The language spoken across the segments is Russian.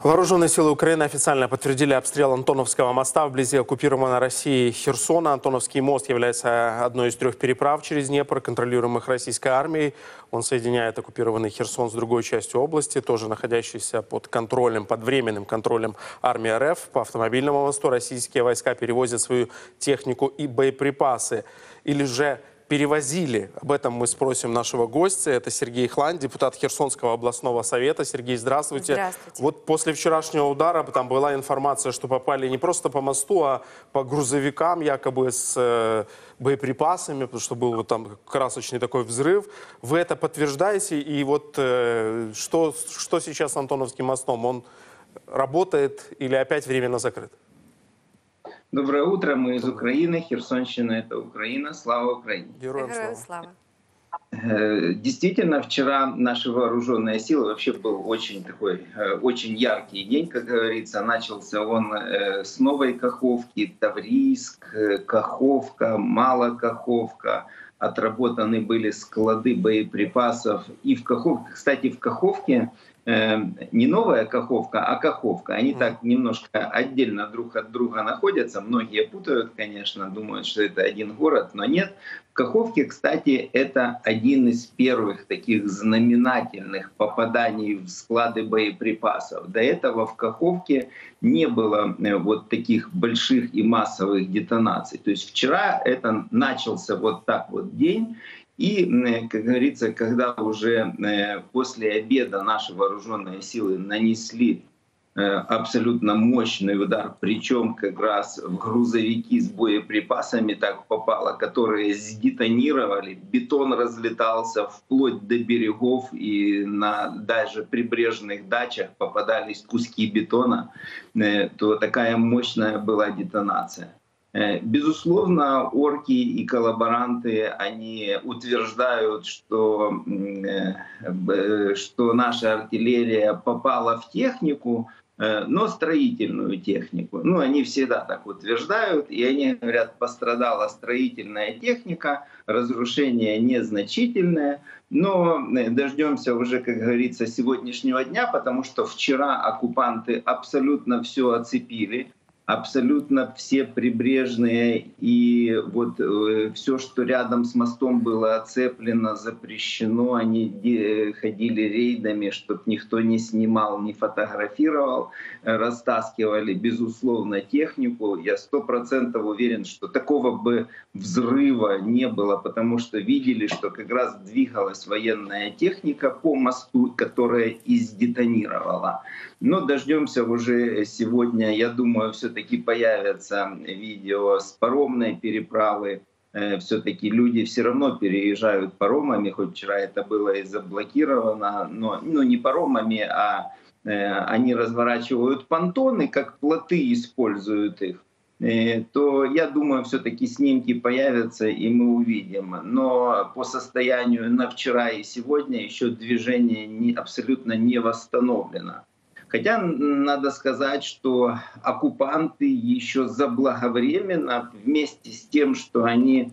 Вооруженные силы Украины официально подтвердили обстрел Антоновского моста вблизи оккупированной Россией Херсона. Антоновский мост является одной из 3 переправ через Днепр, контролируемых российской армией. Он соединяет оккупированный Херсон с другой частью области, тоже находящейся под контролем, под временным контролем армии РФ. По автомобильному мосту российские войска перевозят свою технику и боеприпасы. Или же перевозили. Об этом мы спросим нашего гостя. Это Сергей Хлань, депутат Херсонского областного совета. Сергей, здравствуйте. Здравствуйте. Вот после вчерашнего удара там была информация, что попали не просто по мосту, а по грузовикам якобы с боеприпасами, потому что был вот там красочный такой взрыв. Вы это подтверждаете? И вот что сейчас с Антоновским мостом? Он работает или опять временно закрыт? Доброе утро, мы из Украины, Херсонщина — это Украина, слава Украине. Героям Героям слава. слава. Действительно, вчера наши вооруженные силы, вообще был очень такой, очень яркий день, как говорится. Начался он с Новой Каховки, Таврийск, Каховка, Малокаховка. Отработаны были склады боеприпасов. И в Каховке, кстати, в Каховке не Новая Каховка, а Каховка. Они так немножко отдельно друг от друга находятся. Многие путают, конечно, думают, что это один город, но нет. В Каховке, кстати, это один из первых таких знаменательных попаданий в склады боеприпасов. До этого в Каховке не было вот таких больших и массовых детонаций. То есть вчера это начался вот так вот день. И, как говорится, когда уже после обеда наши вооруженные силы нанесли абсолютно мощный удар, причем как раз в грузовики с боеприпасами так попало, которые сдетонировали, бетон разлетался вплоть до берегов, и на даже прибрежных дачах попадались куски бетона, то такая мощная была детонация. Безусловно, орки и коллаборанты, они утверждают, что наша артиллерия попала в технику, но строительную технику. Ну, они всегда так утверждают, и они говорят, пострадала строительная техника, разрушение незначительное, но дождемся уже, как говорится, сегодняшнего дня, потому что вчера оккупанты абсолютно все оцепили, абсолютно все прибрежные и вот все, что рядом с мостом было оцеплено, запрещено, они ходили рейдами, чтобы никто не снимал, не фотографировал, растаскивали, безусловно, технику. Я 100% уверен, что такого бы взрыва не было, потому что видели, что как раз двигалась военная техника по мосту, которая и сдетонировала. Но дождемся уже сегодня, я думаю, все-таки появятся видео с паромной переправы. Все-таки люди все равно переезжают паромами, хоть вчера это было и заблокировано, но не паромами, а они разворачивают понтоны, как плоты используют их. То я думаю, все-таки снимки появятся и мы увидим. Но по состоянию на вчера и сегодня еще движение абсолютно не восстановлено. Хотя надо сказать, что оккупанты еще заблаговременно, вместе с тем, что они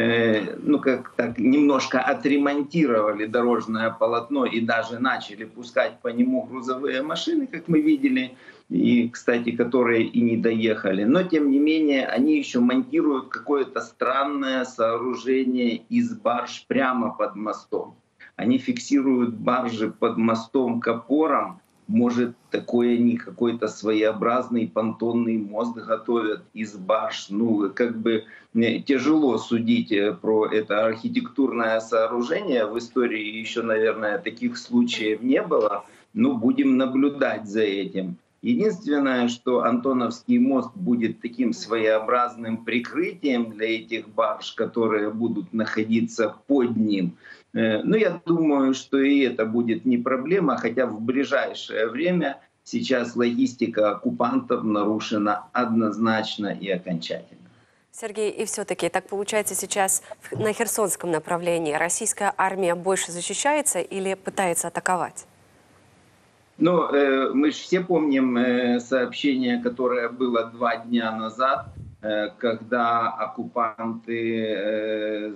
как так немножко отремонтировали дорожное полотно и даже начали пускать по нему грузовые машины, как мы видели, и, кстати, которые и не доехали. Но, тем не менее, они еще монтируют какое-то странное сооружение из барж прямо под мостом. Они фиксируют баржи под мостом к опорам. Может, такой они какой-то своеобразный понтонный мост готовят из барж. Ну, как бы тяжело судить про это архитектурное сооружение. В истории еще, наверное, таких случаев не было. Но будем наблюдать за этим. Единственное, что Антоновский мост будет таким своеобразным прикрытием для этих барж, которые будут находиться под ним. Но я думаю, что и это будет не проблема, хотя в ближайшее время сейчас логистика оккупантов нарушена однозначно и окончательно. Сергей, и все-таки так получается сейчас на Херсонском направлении российская армия больше защищается или пытается атаковать? Ну, мы же все помним сообщение, которое было 2 дня назад, когда оккупанты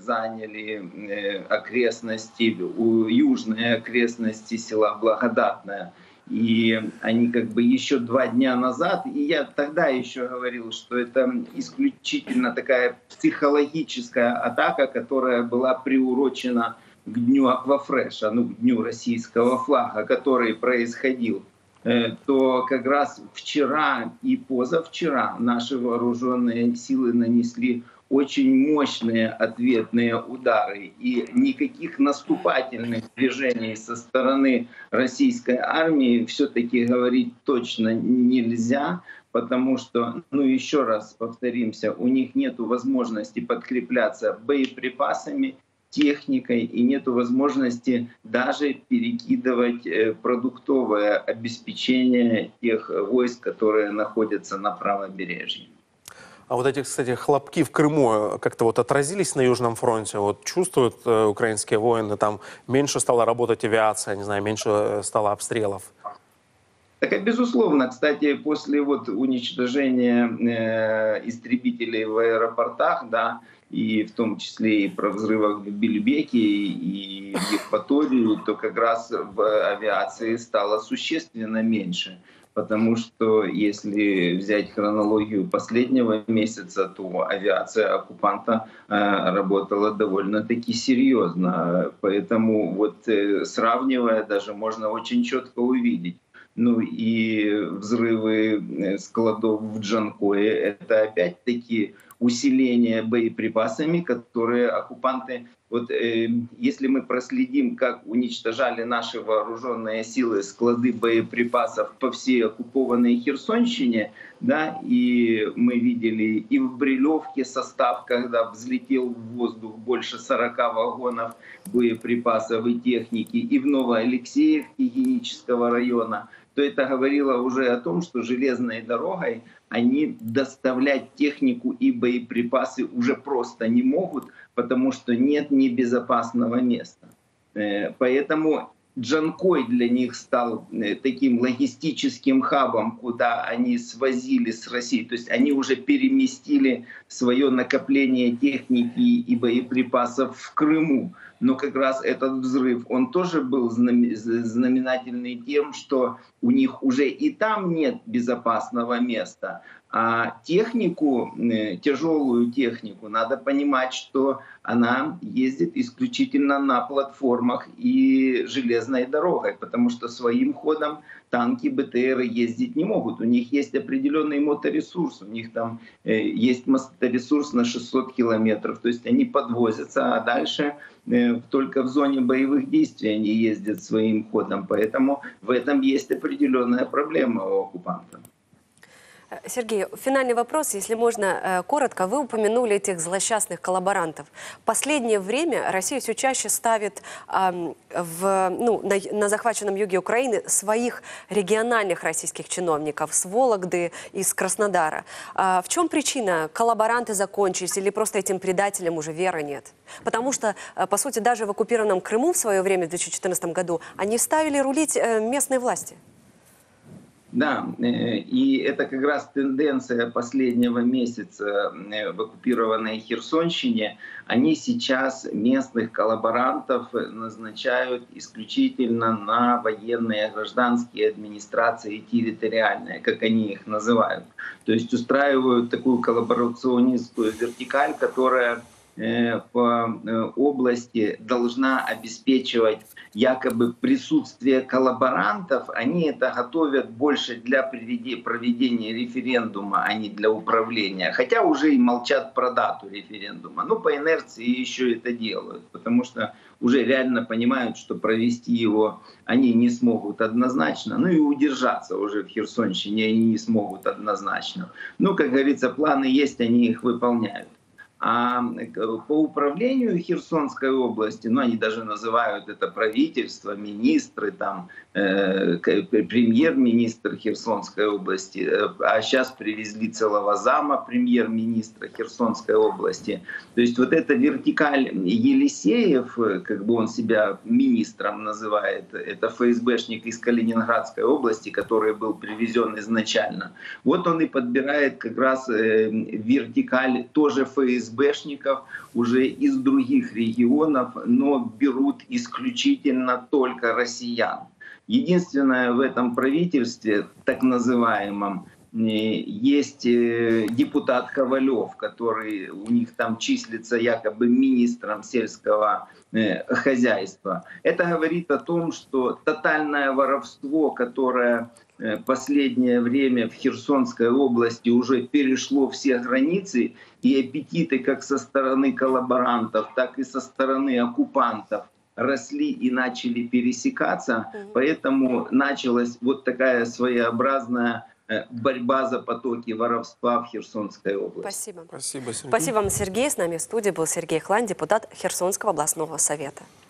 заняли окрестности, южные окрестности села Благодатное. И они как бы еще 2 дня назад, и я тогда еще говорил, что это исключительно такая психологическая атака, которая была приурочена к дню Аквафреша, ну, к дню российского флага, который происходил, то как раз вчера и позавчера наши вооруженные силы нанесли очень мощные ответные удары. И никаких наступательных движений со стороны российской армии все-таки говорить точно нельзя, потому что, ну еще раз повторимся, у них нет возможности подкрепляться боеприпасами, техникой, и нет возможности даже перекидывать продуктовое обеспечение тех войск, которые находятся на правобережье. А вот эти, кстати, хлопки в Крыму как-то вот отразились на Южном фронте? Вот чувствуют украинские воины, там меньше стала работать авиация, не знаю, меньше стало обстрелов? Так, безусловно, кстати, после вот уничтожения истребителей в аэропортах, да, и в том числе и про взрывах в Бельбеке и в Евпатории, то как раз в авиации стало существенно меньше. Потому что если взять хронологию последнего месяца, то авиация оккупанта работала довольно-таки серьезно. Поэтому вот сравнивая, даже можно очень четко увидеть. Ну и взрывы складов в Джанкое — это опять-таки усиление боеприпасами, которые оккупанты... Вот если мы проследим, как уничтожали наши вооруженные силы склады боеприпасов по всей оккупованной Херсонщине, да, и мы видели и в Брилевке состав, когда взлетел в воздух больше 40 вагонов боеприпасов и техники, и в Новоалексеевке Генического района, то это говорило уже о том, что железной дорогой они доставлять технику и боеприпасы уже просто не могут, потому что нет небезопасного места. Поэтому Джанкой для них стал таким логистическим хабом, куда они свозили с России. То есть они уже переместили свое накопление техники и боеприпасов в Крыму. Но как раз этот взрыв, он тоже был знаменательный тем, что у них уже и там нет безопасного места. А технику, тяжелую технику, надо понимать, что она ездит исключительно на платформах и железной дорогой, потому что своим ходом танки, БТРы ездить не могут. У них есть определенный моторесурс, у них там есть моторесурс на 600 километров, то есть они подвозятся, а дальше только в зоне боевых действий они ездят своим ходом. Поэтому в этом есть определенная проблема у оккупантов. Сергей, финальный вопрос, если можно, коротко. Вы упомянули этих злосчастных коллаборантов. В последнее время Россия все чаще ставит на захваченном юге Украины своих региональных российских чиновников с Вологды и с Краснодара. В чем причина? Коллаборанты закончились или просто этим предателям уже веры нет? Потому что, по сути, даже в оккупированном Крыму в свое время, в 2014 году, они ставили рулить местные власти. Да, и это как раз тенденция последнего месяца в оккупированной Херсонщине. Они сейчас местных коллаборантов назначают исключительно на военные, гражданские администрации территориальные, как они их называют. То есть устраивают такую коллаборационистскую вертикаль, которая по области должна обеспечивать якобы присутствие коллаборантов. Они это готовят больше для проведения референдума, а не для управления. Хотя уже и молчат про дату референдума. Но по инерции еще это делают, потому что уже реально понимают, что провести его они не смогут однозначно. Ну и удержаться уже в Херсонщине они не смогут однозначно. Ну, как говорится, планы есть, они их выполняют. А по управлению Херсонской области, ну они даже называют это правительство, министры, там, премьер-министр Херсонской области, а сейчас привезли целого зама премьер-министра Херсонской области. То есть вот эта вертикаль Елисеев, как бы он себя министром называет, это ФСБшник из Калининградской области, который был привезен изначально. Вот он и подбирает как раз вертикаль тоже ФСБшников уже из других регионов, но берут исключительно только россиян. Единственное, в этом правительстве, так называемом, есть депутат Ковалев, который у них там числится якобы министром сельского хозяйства. Это говорит о том, что тотальное воровство, которое последнее время в Херсонской области уже перешло все границы, и аппетиты как со стороны коллаборантов, так и со стороны оккупантов росли и начали пересекаться, поэтому началась вот такая своеобразная борьба за потоки воровства в Херсонской области. Спасибо. Спасибо, Сергей. Спасибо вам, Сергей. С нами в студии был Сергей Хлань, депутат Херсонского областного совета.